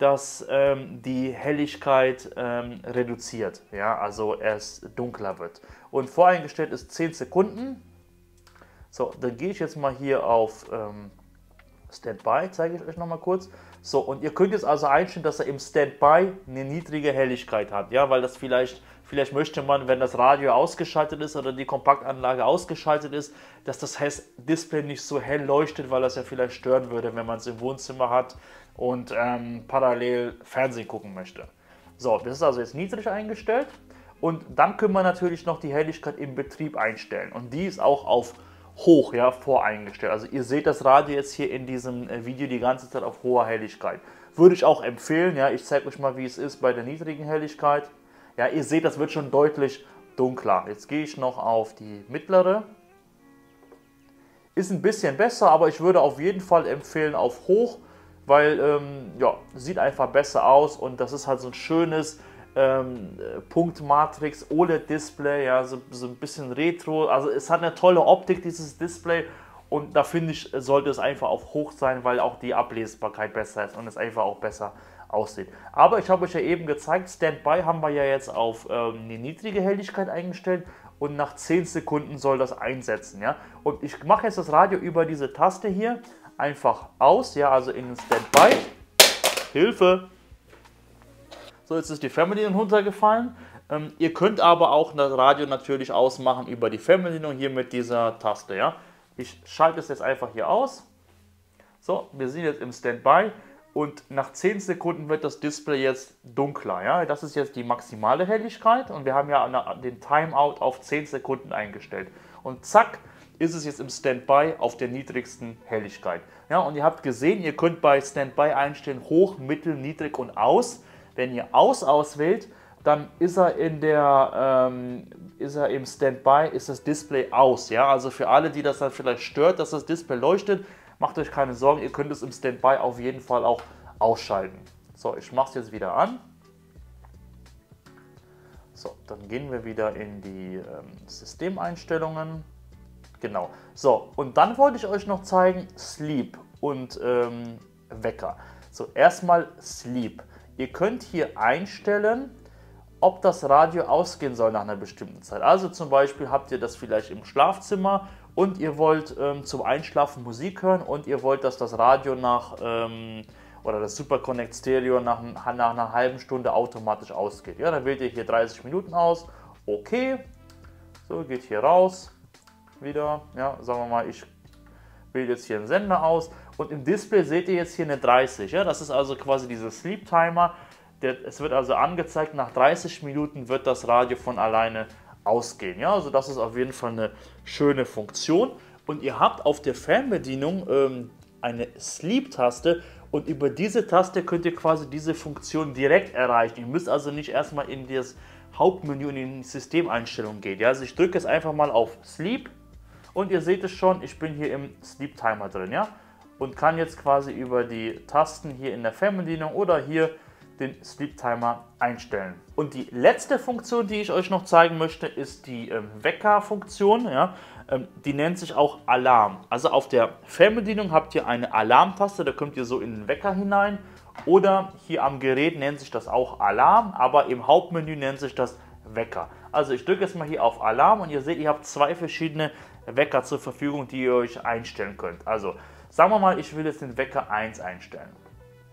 die Helligkeit reduziert, ja, also es dunkler wird. Und voreingestellt ist 10 Sekunden. So, dann gehe ich jetzt mal hier auf Standby, zeige ich euch nochmal kurz. So, und ihr könnt jetzt also einstellen, dass er im Standby eine niedrige Helligkeit hat, ja, weil das vielleicht möchte man, wenn das Radio ausgeschaltet ist oder die Kompaktanlage ausgeschaltet ist, dass das Display nicht so hell leuchtet, weil das ja vielleicht stören würde, wenn man es im Wohnzimmer hat und parallel Fernsehen gucken möchte. So, das ist also jetzt niedrig eingestellt und dann können wir natürlich noch die Helligkeit im Betrieb einstellen und die ist auch auf hoch, ja, voreingestellt. Also ihr seht das Radio jetzt hier in diesem Video die ganze Zeit auf hoher Helligkeit. Würde ich auch empfehlen, ja, ich zeige euch mal, wie es ist bei der niedrigen Helligkeit. Ja, ihr seht, das wird schon deutlich dunkler. Jetzt gehe ich noch auf die mittlere. Ist ein bisschen besser, aber ich würde auf jeden Fall empfehlen auf hoch, weil, ja, sieht einfach besser aus und das ist halt so ein schönes Punktmatrix OLED-Display, ja, so ein bisschen Retro, also es hat eine tolle Optik, dieses Display und da finde ich, sollte es einfach auf hoch sein, weil auch die Ablesbarkeit besser ist und es einfach auch besser aussieht. Aber ich habe euch ja eben gezeigt, Standby haben wir ja jetzt auf eine niedrige Helligkeit eingestellt und nach 10 Sekunden soll das einsetzen, ja, und ich mache jetzt das Radio über diese Taste hier einfach aus, ja, also in den Standby, Hilfe! So, jetzt ist die Fernbedienung runtergefallen. Ihr könnt aber auch das Radio natürlich ausmachen über die Fernbedienung hier mit dieser Taste. Ja? Ich schalte es jetzt einfach hier aus. So, wir sind jetzt im Standby und nach 10 Sekunden wird das Display jetzt dunkler. Ja? Das ist jetzt die maximale Helligkeit und wir haben ja den Timeout auf 10 Sekunden eingestellt. Und zack, ist es jetzt im Standby auf der niedrigsten Helligkeit. Ja? Und ihr habt gesehen, ihr könnt bei Standby einstellen hoch, mittel, niedrig und aus. Wenn ihr auswählt, dann ist er im Standby, ist das Display aus. Ja? Also für alle, die das dann vielleicht stört, dass das Display leuchtet, macht euch keine Sorgen, ihr könnt es im Standby auf jeden Fall auch ausschalten. So, ich mache es jetzt wieder an. So, dann gehen wir wieder in die Systemeinstellungen. Genau. So, und dann wollte ich euch noch zeigen, Sleep und Wecker. So, erstmal Sleep. Ihr könnt hier einstellen, ob das Radio ausgehen soll nach einer bestimmten Zeit. Also zum Beispiel habt ihr das vielleicht im Schlafzimmer und ihr wollt zum Einschlafen Musik hören und ihr wollt, dass das Radio oder das Super Connect Stereo nach einer halben Stunde automatisch ausgeht. Ja, dann wählt ihr hier 30 Minuten aus. Okay. So, geht hier raus. Wieder. Ja, sagen wir mal, ich wähle jetzt hier einen Sender aus. Und im Display seht ihr jetzt hier eine 30. Ja? Das ist also quasi dieser Sleep Timer. Es wird also angezeigt, nach 30 Minuten wird das Radio von alleine ausgehen. Ja? Also das ist auf jeden Fall eine schöne Funktion. Und ihr habt auf der Fernbedienung eine Sleep-Taste und über diese Taste könnt ihr quasi diese Funktion direkt erreichen. Ihr müsst also nicht erstmal in das Hauptmenü in die Systemeinstellungen gehen. Ja? Also ich drücke jetzt einfach mal auf Sleep und ihr seht es schon, ich bin hier im Sleep Timer drin. Ja? Und kann jetzt quasi über die Tasten hier in der Fernbedienung oder hier den Sleep Timer einstellen. Und die letzte Funktion, die ich euch noch zeigen möchte, ist die Wecker-Funktion. Ja? Die nennt sich auch Alarm. Also auf der Fernbedienung habt ihr eine Alarmtaste, da könnt ihr so in den Wecker hinein. Oder hier am Gerät nennt sich das auch Alarm, aber im Hauptmenü nennt sich das Wecker. Also ich drücke jetzt mal hier auf Alarm und ihr seht, ihr habt zwei verschiedene Wecker zur Verfügung, die ihr euch einstellen könnt. Also sagen wir mal, ich will jetzt den Wecker 1 einstellen.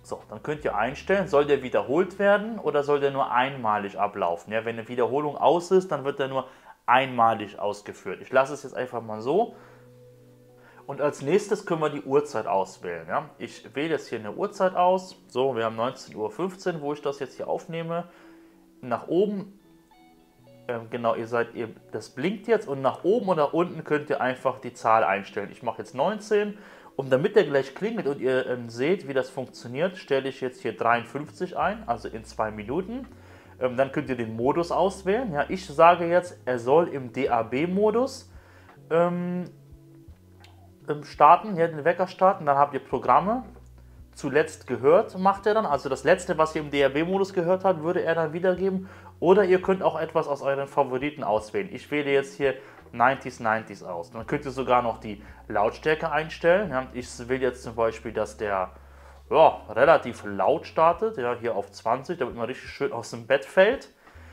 So, dann könnt ihr einstellen, soll der wiederholt werden oder soll der nur einmalig ablaufen? Ja, wenn eine Wiederholung aus ist, dann wird der nur einmalig ausgeführt. Ich lasse es jetzt einfach mal so. Und als nächstes können wir die Uhrzeit auswählen. Ja? Ich wähle jetzt hier eine Uhrzeit aus. So, wir haben 19:15 Uhr, wo ich das jetzt hier aufnehme. Nach oben, genau, das blinkt jetzt und nach oben und nach unten könnt ihr einfach die Zahl einstellen. Ich mache jetzt 19 und damit der gleich klingelt und ihr seht, wie das funktioniert, stelle ich jetzt hier 53 ein, also in 2 Minuten. Dann könnt ihr den Modus auswählen. Ja, ich sage jetzt, er soll im DAB-Modus starten, hier den Wecker starten, dann habt ihr Programme, zuletzt gehört macht er dann, also das letzte, was ihr im DAB-Modus gehört habt, würde er dann wiedergeben, oder ihr könnt auch etwas aus euren Favoriten auswählen. Ich wähle jetzt hier 90s aus, dann könnt ihr sogar noch die Lautstärke einstellen. Ja, ich will jetzt zum Beispiel, dass der relativ laut startet, ja, hier auf 20, damit man richtig schön aus dem Bett fällt.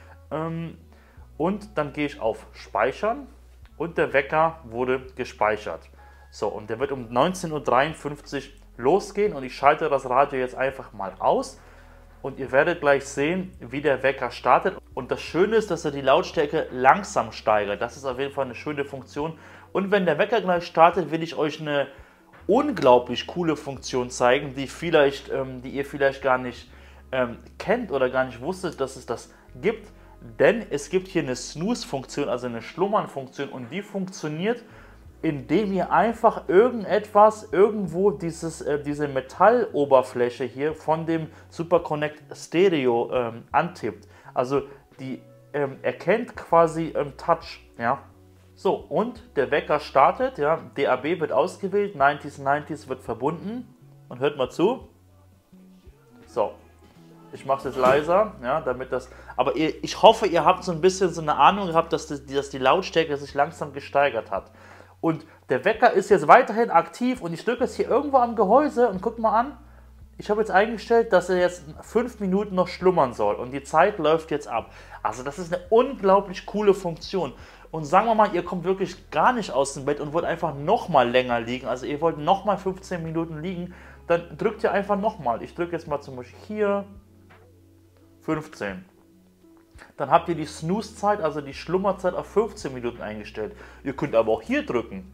Und dann gehe ich auf Speichern und der Wecker wurde gespeichert. So, und der wird um 19:53 Uhr losgehen und ich schalte das Radio jetzt einfach mal aus und ihr werdet gleich sehen, wie der Wecker startet. Und das Schöne ist, dass er die Lautstärke langsam steigert. Das ist auf jeden Fall eine schöne Funktion. Und wenn der Wecker gleich startet, will ich euch eine unglaublich coole Funktion zeigen, die ihr vielleicht gar nicht kennt oder gar nicht wusstet, dass es das gibt. Denn es gibt hier eine Snooze-Funktion, also eine Schlummern-Funktion, und die funktioniert, indem ihr einfach irgendwo diese Metalloberfläche hier von dem SuperConnect Stereo antippt. Also die erkennt quasi Touch, ja. So, und der Wecker startet, ja, DAB wird ausgewählt, 90s wird verbunden und hört mal zu. So, ich mache es jetzt leiser, ja, damit das, aber ich hoffe, ihr habt so ein bisschen so eine Ahnung gehabt, dass die Lautstärke sich langsam gesteigert hat. Und der Wecker ist jetzt weiterhin aktiv und ich drücke jetzt hier irgendwo am Gehäuse und guck mal an, ich habe jetzt eingestellt, dass er jetzt 5 Minuten noch schlummern soll und die Zeit läuft jetzt ab. Also das ist eine unglaublich coole Funktion. Und sagen wir mal, ihr kommt wirklich gar nicht aus dem Bett und wollt einfach nochmal länger liegen, also ihr wollt nochmal 15 Minuten liegen, dann drückt ihr einfach nochmal. Ich drücke jetzt mal zum Beispiel hier 15. Dann habt ihr die Snooze-Zeit, also die Schlummerzeit, auf 15 Minuten eingestellt. Ihr könnt aber auch hier drücken.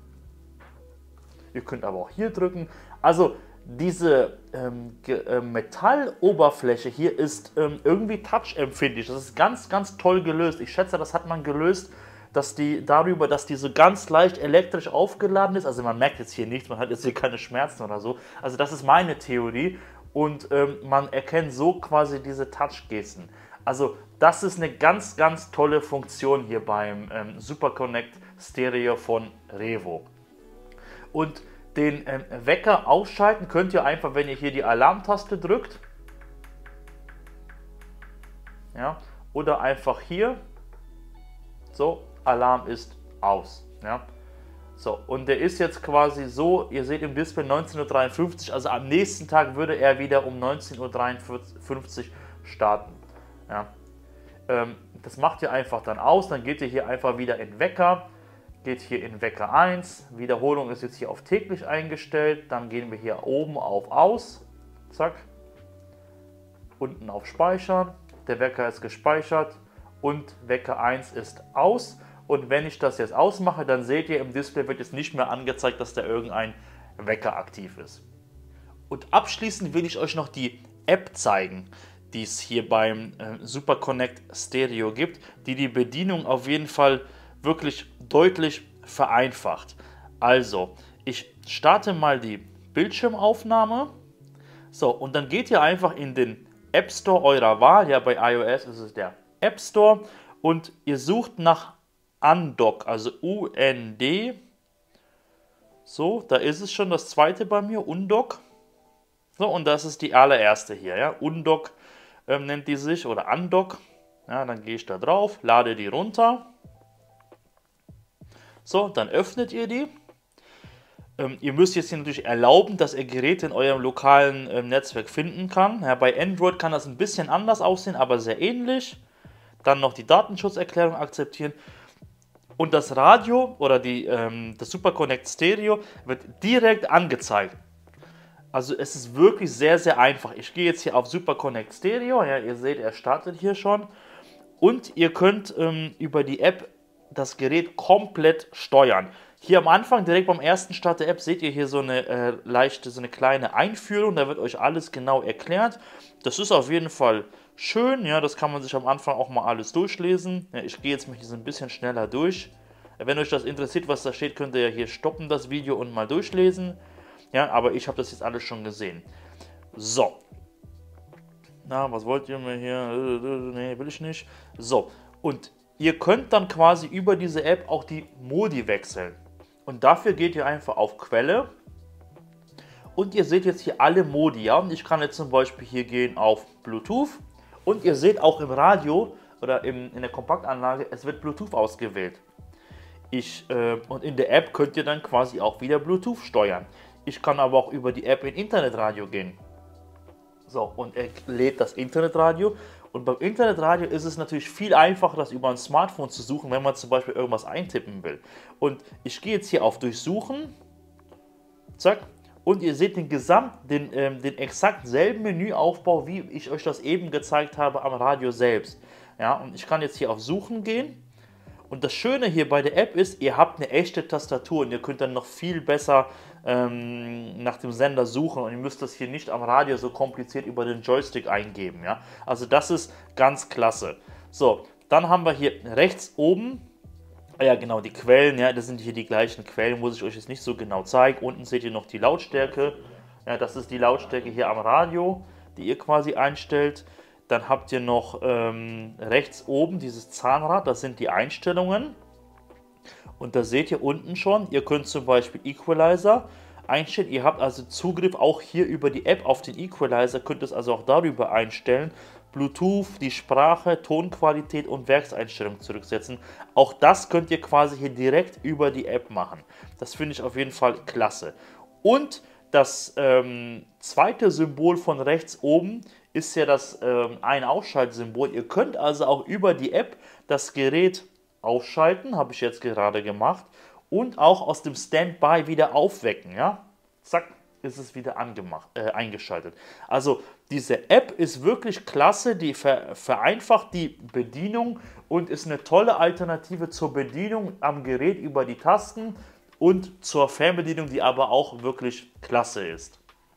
Also diese Metalloberfläche hier ist irgendwie touchempfindlich. Das ist ganz, ganz toll gelöst. Ich schätze, das hat man gelöst, dass die so ganz leicht elektrisch aufgeladen ist. Also man merkt jetzt hier nichts, man hat jetzt hier keine Schmerzen oder so. Also das ist meine Theorie. Und man erkennt so quasi diese Touch-Gesten. Also das ist eine ganz, ganz tolle Funktion hier beim SuperConnect Stereo von Revo. Und den Wecker ausschalten könnt ihr einfach, wenn ihr hier die Alarmtaste drückt. Ja, oder einfach hier. So, Alarm ist aus. Ja. So, und der ist jetzt quasi so, ihr seht im Display 19:53 Uhr, also am nächsten Tag würde er wieder um 19:53 Uhr starten. Ja. Das macht ihr einfach dann aus, dann geht ihr hier einfach wieder in Wecker, geht hier in Wecker 1, Wiederholung ist jetzt hier auf täglich eingestellt, dann gehen wir hier oben auf Aus, zack, unten auf Speichern, der Wecker ist gespeichert und Wecker 1 ist aus. Und wenn ich das jetzt ausmache, dann seht ihr, im Display wird jetzt nicht mehr angezeigt, dass da irgendein Wecker aktiv ist. Und abschließend will ich euch noch die App zeigen, die es hier beim SuperConnect Stereo gibt, die Bedienung auf jeden Fall wirklich deutlich vereinfacht. Also, ich starte mal die Bildschirmaufnahme. So, und dann geht ihr einfach in den App Store eurer Wahl. Ja, bei iOS ist es der App Store. Und ihr sucht nach Undock, also UND. So, da ist es schon das zweite bei mir, Undock. So, und das ist die allererste hier, ja, Undock nennt die sich, oder Undock. Ja, dann gehe ich da drauf, lade die runter. So, dann öffnet ihr die. Ihr müsst jetzt hier natürlich erlauben, dass ihr Geräte in eurem lokalen Netzwerk finden kann. Ja, bei Android kann das ein bisschen anders aussehen, aber sehr ähnlich. Dann noch die Datenschutzerklärung akzeptieren. Und das Radio oder das SuperConnect Stereo wird direkt angezeigt. Also es ist wirklich sehr, sehr einfach. Ich gehe jetzt hier auf Super Connect Stereo. Ja, ihr seht, er startet hier schon. Und ihr könnt über die App das Gerät komplett steuern. Hier am Anfang, direkt beim ersten Start der App, seht ihr hier so eine so eine kleine Einführung. Da wird euch alles genau erklärt. Das ist auf jeden Fall schön. Ja, das kann man sich am Anfang auch mal alles durchlesen. Ja, ich gehe jetzt mal hier so ein bisschen schneller durch. Wenn euch das interessiert, was da steht, könnt ihr ja hier stoppen, das Video, und mal durchlesen. Ja, aber ich habe das jetzt alles schon gesehen. So. Na, was wollt ihr mir hier? Nee, will ich nicht. So, und ihr könnt dann quasi über diese App auch die Modi wechseln. Und dafür geht ihr einfach auf Quelle. Und ihr seht jetzt hier alle Modi. Ja? Und ich kann jetzt zum Beispiel hier gehen auf Bluetooth. Und ihr seht auch im Radio oder in der Kompaktanlage, es wird Bluetooth ausgewählt. Und in der App könnt ihr dann quasi auch wieder Bluetooth steuern. Ich kann aber auch über die App in Internetradio gehen. So, und er lädt das Internetradio. Und beim Internetradio ist es natürlich viel einfacher, das über ein Smartphone zu suchen, wenn man zum Beispiel irgendwas eintippen will. Und ich gehe jetzt hier auf Durchsuchen. Zack. Und ihr seht den exakt selben Menüaufbau, wie ich euch das eben gezeigt habe am Radio selbst. Ja, und ich kann jetzt hier auf Suchen gehen. Und das Schöne hier bei der App ist, ihr habt eine echte Tastatur und ihr könnt dann noch viel besser nach dem Sender suchen und ihr müsst das hier nicht am Radio so kompliziert über den Joystick eingeben. Ja? Also das ist ganz klasse. So, dann haben wir hier rechts oben, ja genau, die Quellen, ja, das sind hier die gleichen Quellen, muss ich euch jetzt nicht so genau zeigen. Unten seht ihr noch die Lautstärke, ja, das ist die Lautstärke hier am Radio, die ihr quasi einstellt. Dann habt ihr noch rechts oben dieses Zahnrad, das sind die Einstellungen. Und da seht ihr unten schon, ihr könnt zum Beispiel Equalizer einstellen. Ihr habt also Zugriff auch hier über die App auf den Equalizer, könnt es also auch darüber einstellen. Bluetooth, die Sprache, Tonqualität und Werkseinstellungen zurücksetzen. Auch das könnt ihr quasi hier direkt über die App machen. Das finde ich auf jeden Fall klasse. Und das zweite Symbol von rechts oben ist ja das Ein-Ausschalt-Symbol. Ihr könnt also auch über die App das Gerät ausschalten, habe ich jetzt gerade gemacht, und auch aus dem Standby wieder aufwecken. Ja? Zack, ist es wieder eingeschaltet. Also diese App ist wirklich klasse, die vereinfacht die Bedienung und ist eine tolle Alternative zur Bedienung am Gerät über die Tasten und zur Fernbedienung, die aber auch wirklich klasse ist.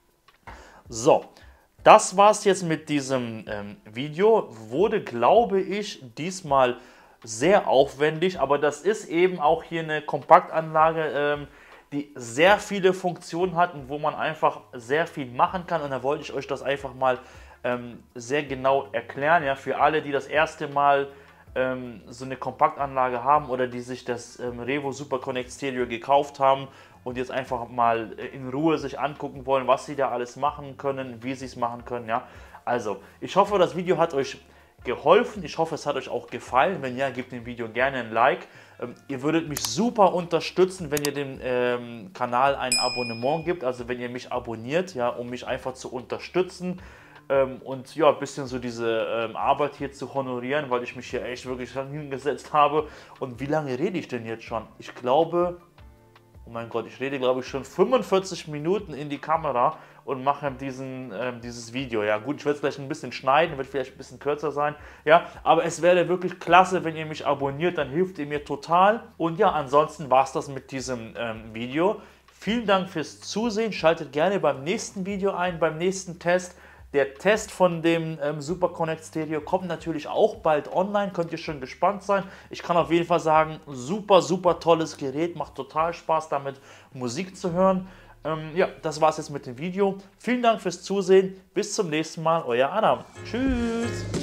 So, das war es jetzt mit diesem Video. Wurde, glaube ich, diesmal sehr aufwendig, aber das ist eben auch hier eine Kompaktanlage, die sehr viele Funktionen hat und wo man einfach sehr viel machen kann. Und da wollte ich euch das einfach mal sehr genau erklären. Ja, für alle, die das erste Mal so eine Kompaktanlage haben oder die sich das Revo Super Connect Stereo gekauft haben und jetzt einfach mal in Ruhe sich angucken wollen, was sie da alles machen können, wie sie es machen können. Ja, also ich hoffe, das Video hat euch geholfen. Ich hoffe, es hat euch auch gefallen. Wenn ja, gebt dem Video gerne ein Like. Ihr würdet mich super unterstützen, wenn ihr dem Kanal ein Abonnement gibt, also wenn ihr mich abonniert, ja, um mich einfach zu unterstützen und ja, ein bisschen so diese Arbeit hier zu honorieren, weil ich mich hier echt wirklich hingesetzt habe. Und wie lange rede ich denn jetzt schon? Ich glaube, oh mein Gott, ich rede, glaube ich, schon 45 Minuten in die Kamera und mache dieses Video. Ja gut, ich werde es gleich ein bisschen schneiden, wird vielleicht ein bisschen kürzer sein. Ja, aber es wäre wirklich klasse, wenn ihr mich abonniert, dann hilft ihr mir total. Und ja, ansonsten war es das mit diesem Video. Vielen Dank fürs Zusehen. Schaltet gerne beim nächsten Video ein, beim nächsten Test. Der Test von dem Super Connect Stereo kommt natürlich auch bald online, könnt ihr schon gespannt sein. Ich kann auf jeden Fall sagen, super, super tolles Gerät, macht total Spaß damit Musik zu hören. Ja, das war's jetzt mit dem Video. Vielen Dank fürs Zusehen, bis zum nächsten Mal, euer Adam. Tschüss!